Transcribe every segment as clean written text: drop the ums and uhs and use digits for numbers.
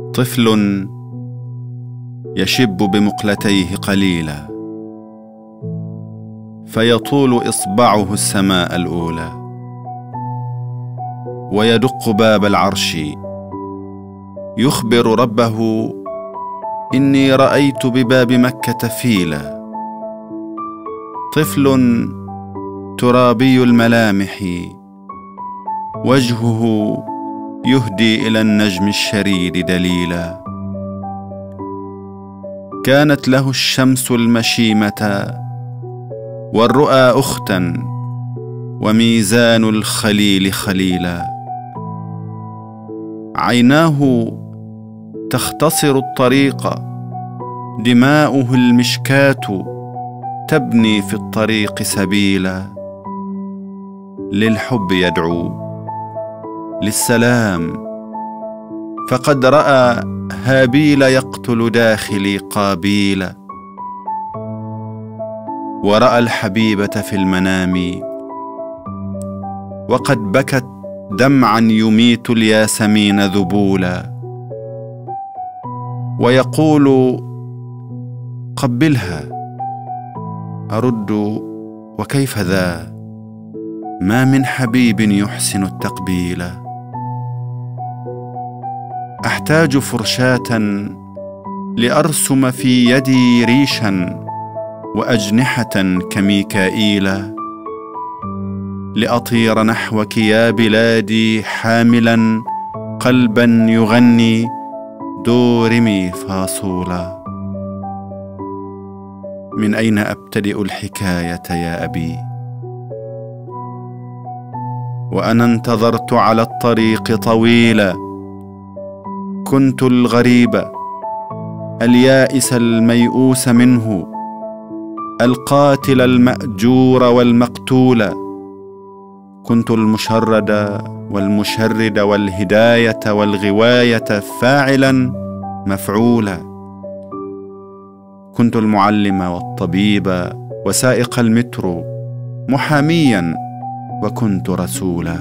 طفل يشب بمقلتيه قليلا، فيطول إصبعه السماء الأولى، ويدق باب العرش يخبر ربه: إني رأيت بباب مكة فيلا. طفل ترابي الملامح، وجهه يهدي إلى النجم الشريد دليلا. كانت له الشمس المشيمة والرؤى أختا، وميزان الخليل خليلا. عيناه تختصر الطريق، دماؤه المشكاة تبني في الطريق سبيلا. للحب يدعو، للسلام، فقد رأى هابيل يقتل داخلي قابيل. ورأى الحبيبة في المنام، وقد بكت دمعا يميت الياسمين ذبولا. ويقول: قبلها. أرد: وكيف ذا؟ ما من حبيب يحسن التقبيل. أحتاج فرشاة لأرسم في يدي ريشا وأجنحة كميكائيل، لأطير نحوك يا بلادي حاملا قلبا يغني دو رمي فاصولا. من أين أبتدئ الحكاية يا أبي؟ وأنا انتظرت على الطريق طويلا، كنت الغريب اليائس الميؤوس منه، القاتل المأجور والمقتول. كنت المشرد والمشرد والهداية والغواية فاعلا مفعولا. كنت المعلم والطبيب وسائق المترو، محاميا وكنت رسولا.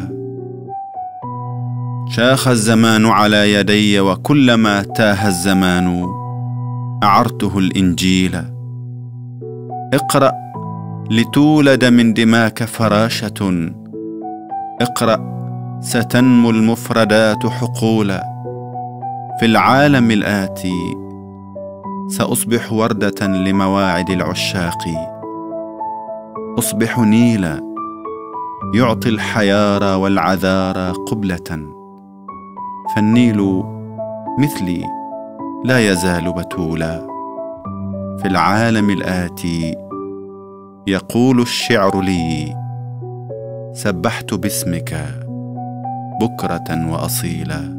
شاخ الزمان على يدي، وكلما تاه الزمان أعرته الإنجيل. اقرأ لتولد من دماك فراشة، اقرأ ستنمو المفردات حقولا. في العالم الآتي سأصبح وردة لمواعد العشاق، أصبح نيلا يعطي الحيار والعذار قبلة. فالنيل مثلي لا يزال بتولا. في العالم الآتي يقول الشعر لي: سبحت باسمك بكرة وأصيلا.